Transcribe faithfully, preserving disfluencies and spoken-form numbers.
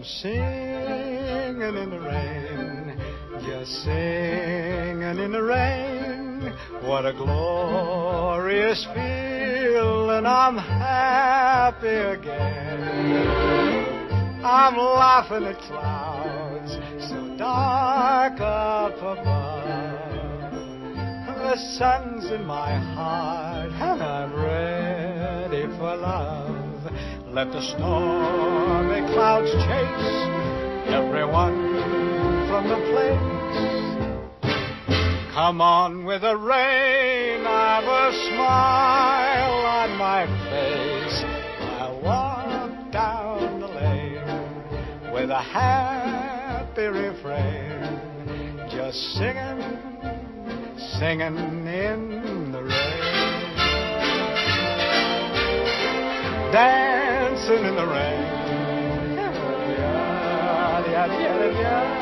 I'm singing in the rain, just singing in the rain. What a glorious feeling, I'm happy again. I'm laughing at clouds so dark up above. The sun's in my heart and I'm ready for love. Let the stormy clouds chase everyone from the place. Come on with the rain, I've a smile on my face. I'll walk down the lane with a happy refrain, just singing, singing in the rain. Dancing in the rain. Yeah, yeah, yeah, yeah.